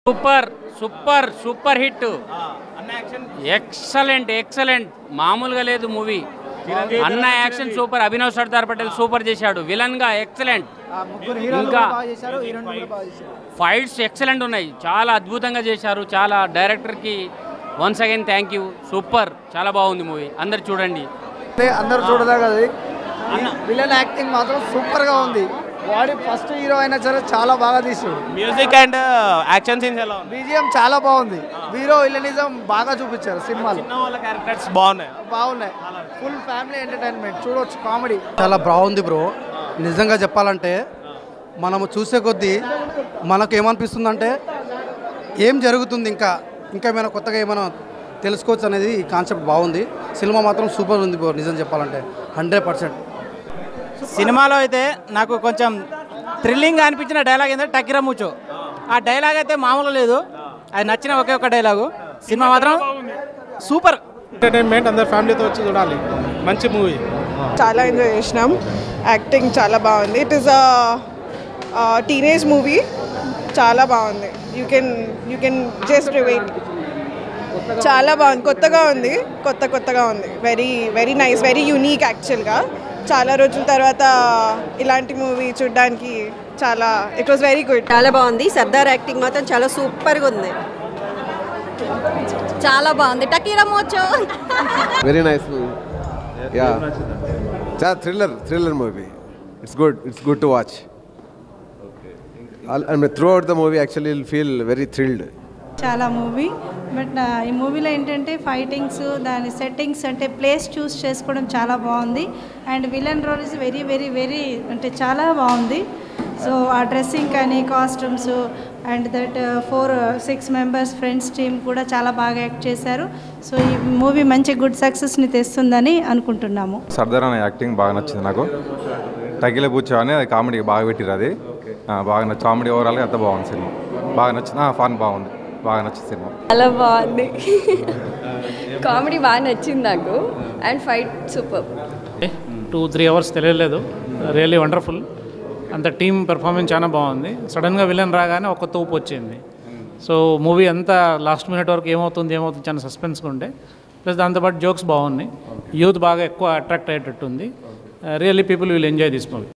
Super super super hit excellent మామూలుగా లేదు movie అన్న action super Abhinav Sardar Patel super చేశాడు విలన్ గా ఎక్సలెంట్ ఇంకా ఫైట్స్ ఎక్సలెంట్ ఉన్నాయి చాలా అద్భుతంగా చేశారు చాలా డైరెక్టర్ కి once again thank you super చాలా బాగుంది మూవీ అందరు చూడండి అందరూ చూడదగ్గ విలన్ యాక్టింగ్ మాత్రం సూపర్ గా ఉంది వాడి ఫస్ట్ హీరో అయినా సరే చాలా బాగా తీసాడు మ్యూజిక్ అండ్ యాక్షన్ సీన్స్ ఎలా ఉంది బీజిఎం చాలా బాగుంది హీరో విలనిజం బాగా చూపించారు సినిమాలో వాళ్ళ క్యారెక్టర్స్ బాగున్నాయి ఫుల్ ఫ్యామిలీ ఎంటర్టైన్మెంట్ చూడొచ్చు కామెడీ చాలా బాగుంది బ్రో నిజంగా చెప్పాలంటే మనము చూసే కొద్దీ మనకు ఏమనిపిస్తుందంటే ఏం జరుగుతుంది ఇంకా ఏమైనా కొత్తగా ఏమైనా తెలుసుకోవచ్చు అనేది ఈ కాన్సెప్ట్ బాగుంది సినిమా మాత్రం సూపర్ ఉంది బ్రో నిజం చెప్పాలంటే 100%. సినిమాలో అయితే నాకు కొంచెం థ్రిల్లింగ్గా అనిపించిన డైలాగ్ ఏంటంటే టక్కిరా ముచ్చు ఆ డైలాగ్ అయితే మామూలు లేదు అది నచ్చిన ఒకే ఒక డైలాగు సినిమా మాత్రం సూపర్ ఎంటర్టైన్మెంట్ అందరు ఫ్యామిలీతో వచ్చి చూడాలి మంచి మూవీ చాలా ఎంజాయ్ చేసినాం యాక్టింగ్ చాలా బాగుంది ఇట్ ఈస్ టీనేజ్ మూవీ చాలా బాగుంది యూ కెన్ జస్ట్ వెయిట్ చాలా బాగుంది కొత్తగా ఉంది వెరీ నైస్ వెరీ యూనిక్ యాక్చువల్గా చాలా రోజుల తర్వాత ఇలాంటి మూవీ చూడడానికి చాలా ఇట్ వాస్ వెరీ గుడ్ చాలా బాగుంది సర్దార్ యాక్టింగ్ మాత్రం చాలా సూపర్గా ఉంది చాలా బాగుంది టకీరా మోచో వెరీ నైస్ మూవీ యా చాలా thriller movie it's good to watch and throughout the movie actually you'll feel very thrilled చాలా మూవీ బట్ ఈ మూవీలో ఏంటంటే ఫైటింగ్స్ దాని సెట్టింగ్స్ అంటే ప్లేస్ చూస్ చేసుకోవడం చాలా బాగుంది and villain role is very అంటే చాలా బాగుంది సో ఆ డ్రెస్సింగ్ కానీ costumes and that 4-6 members friends team కూడా చాలా బాగా యాక్ట్ చేశారు సో ఈ మూవీ మంచి గుడ్ సక్సెస్ని తెస్తుందని అనుకుంటున్నాము సర్దార్ అనే యాక్టింగ్ బాగా నచ్చింది నాకు తగిలే బుచ్చా అని అది కామెడీ బాగా పెట్టిరు అది బాగా నచ్చి కామెడీ ఓవరాల్గా అంత బాగుంది సినిమా బాగా నచ్చింది ఫన్ బాగుంది బాగా నచ్చింది సినిమా చాలా బాగుంది కామెడీ బాగా నచ్చింది నాకు అండ్ ఫైట్ సూపర్ 2-3 అవర్స్ తెలియలేదు రియల్లీ వండర్ఫుల్ అంత టీమ్ పెర్ఫార్మెన్స్ చాలా బాగుంది సడన్గా విలన్ రాగానే ఒక తోపు వచ్చింది సో మూవీ అంతా లాస్ట్ మినిట్ వరకు ఏమవుతుంది చాలా సస్పెన్స్గా ఉండే ప్లస్ దాంతోపాటు జోక్స్ బాగున్నాయి యూత్ బాగా ఎక్కువ అట్రాక్ట్ అయ్యేటట్టు ఉంది really people will enjoy this movie